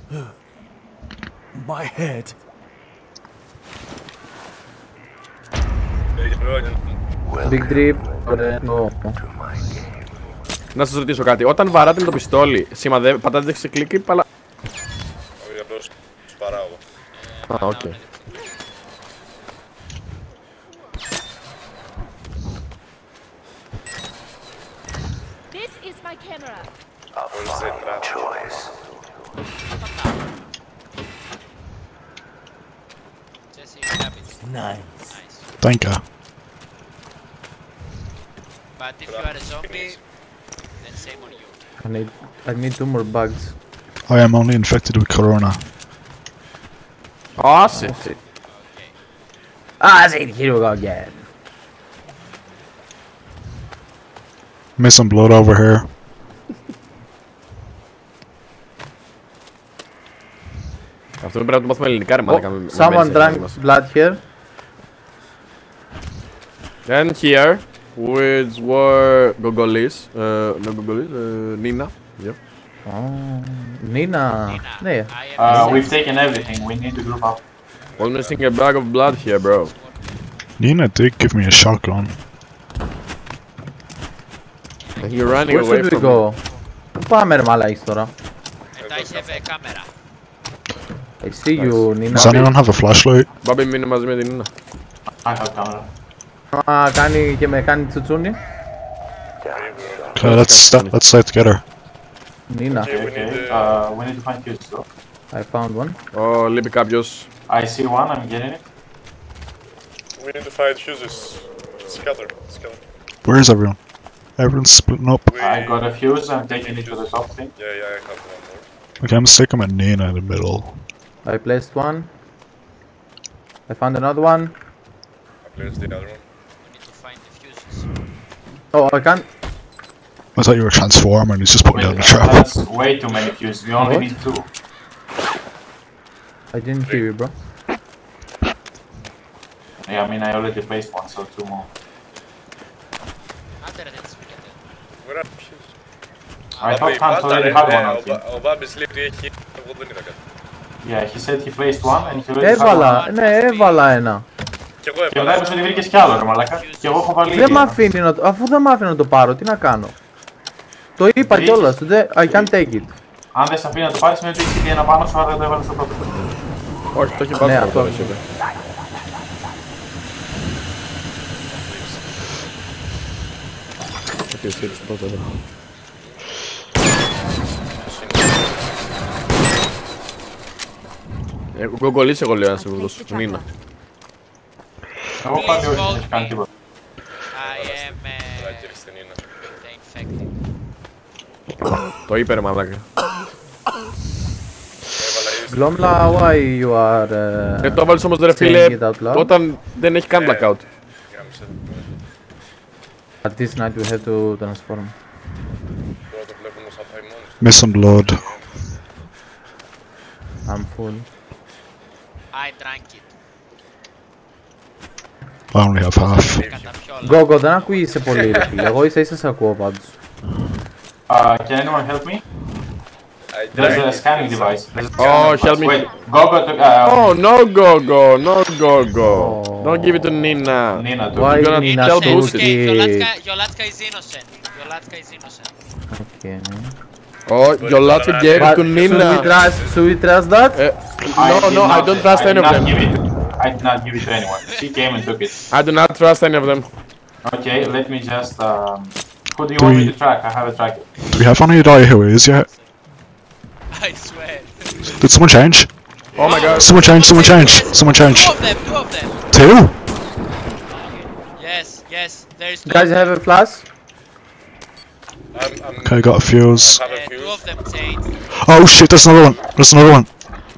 My head. Big drip. Ωραία. Να σας ρωτήσω κάτι. Όταν βαράτε με το πιστόλι, πατάτε δεξικλικ αλλά... Όχι, απλώς σπαράω. Α, οκ. This is my camera. Nice. Thank you. But if you are a zombie, then shame on you. I need 2 more bugs. I am only infected with corona. Ah, shit. Ah, shit, here we go again. Missing blood over here. Αυτό πρέπει να το μάθουμε ελληνικά ρε μάνα. Someone drank blood here. And here, which were Gogolis, no Gogolis, Nina. Yep. Oh, Nina. Ναι. We've taken everything, we need to group up. We're missing a bag of blood here, bro. Nina did give me a shotgun. You're running Where away should we from go? Πού πάμε ρε μαλάκες τώρα? And I have a camera. I see you, Nina. Does anyone have a flashlight? Μπάμπη μείνε μαζί με την Nina. I have camera. Α, κάνει και με κάνει τσουτσούνι. Okay, let's stay together. Nina. Okay, we need to find fuses though. I found one. Ω, λείπει κάποιος. I see one, I'm getting it. We need to find fuses. Scatter. Where is everyone? Everyone's splitting up. I got a fuse, I'm taking it to the top thing. Yeah, I have one more. Okay, I'm sticking with Nina in the middle. I placed one. I found another one. I placed the other one. We need to find the fuses. Oh, I can't. I thought you were transforming, he's just putting down the trap. That's way too many fuses, we only What? need 2. I didn't hear you, bro. Yeah, I mean I already placed one, so 2 more. Άντε ρε δεν τις πήγατε. Where are the fuses? I thought Hans already had one on him. Ο Μπάμπης λέει ότι έχει... Εγώ δεν είδα κάτι. Yeah, he said he placed one and he already had one. Έβαλα, ναι, έβαλα ένα. Κι εγώ Και έβαλα. βλέπεις ότι βρήκες κι άλλο ρε μαλάκα. Και εγώ έχω βάλει Δεν ήδη μ' ένα. αφήνει να το... Αφού δεν μ' αφήνει να το πάρω, τι να κάνω. Το είπα Βρήκες. κιόλας, I can't take it. Αν δεν σε αφήνει να το πάρεις, σημαίνει ότι έχει ήδη ένα πάνω σου, άρα δεν το έβαλες στο πρώτο. Όχι, το έχει Ναι, πάρει αυτό. τώρα, εσύ. Okay, εσύ έτσι πρώτα εδώ. Γκογκολής εγώ λέω ένας εγώ δώσω, Νίνα. Εγώ πάλι όχι, δεν έχει κάνει τίποτα. I am Ράκερ στην Νίνα. the infected. Το είπε ρε μαλάκα. Glomla, why you are Το έβαλες όμως ρε saying φίλε, it out loud? όταν δεν έχει καν blackout. Γάμισε. At this night we have to transform. Τώρα το βλέπουμε σαν πάει μόνος. Missing blood. I'm full. I drank it. I only have half. Κατά πιόλα. Gogo, δεν ακούγεσαι πολύ ρε φίλε, εγώ ίσα ίσα σε ακούω πάντως. Can anyone help me? There's a scanning device. Oh, help me. Wait, Gogo took... Oh, no Gogo, no Gogo. Don't give it to Nina. Nina took Why it. gonna Nina tell took bullshit. Okay, it? Yolatka is innocent. Yolatka is innocent. Okay. Oh, Yolatka gave it But to Nina. should we trust that? No, I don't trust any of them. I did not give it to anyone. She came and took it. I do not trust any of them. Okay, let me just... who do you want me to track? I have a tracker. Do we have any idea who it is yet? I swear. Did someone change? Oh my god. Someone change, someone change, someone change. Two of them, two of them. 2? Yes, there is two. Guys have a flash? Okay, got a fuse. Have a Two fuse. of them changed. Oh shit, there's another one. There's another one.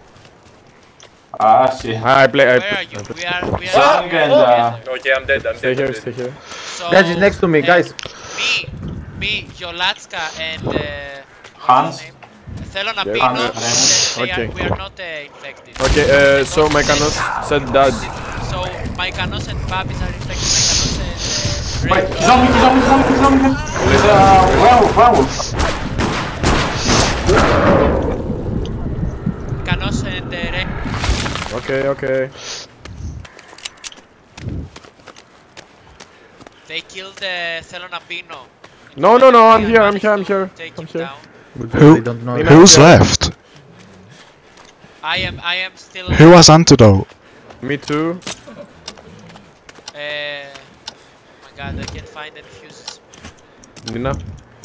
Ah, shit. I play. Where are you? We are Zang and... Okay, I'm dead, Stay here, stay here. So, Guys, is next to me, guys. Me, Yolatska and... Hans. Θέλω να Yeah. πίνω, Okay. we are not infected. Okay, so Mykonos said that. So, Mykonos and Babis are infected. Mykonos and... Wait, he's on me, he's on me, he's on me, he's on me. There's a werewolf, werewolf. Okay, okay. They killed Celona Pino. No, I'm here, I'm here. Take I'm him here. down. They don't know. Who's left? I am still. Who has antidote? Me too. Oh my god, I can't find any fuses. Nina.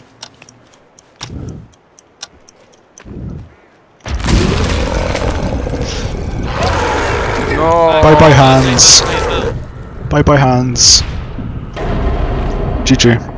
No. Bye bye hands. Bye bye hands. GG.